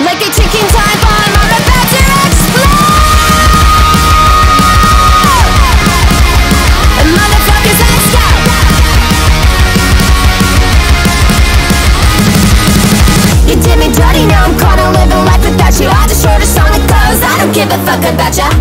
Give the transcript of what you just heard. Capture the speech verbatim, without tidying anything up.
Like a ticking time bomb, I'm about to explode. And motherfuckers, let's go. You did me dirty, now I'm caught living life without you. I just wrote a song that goes, I don't give a fuck about ya.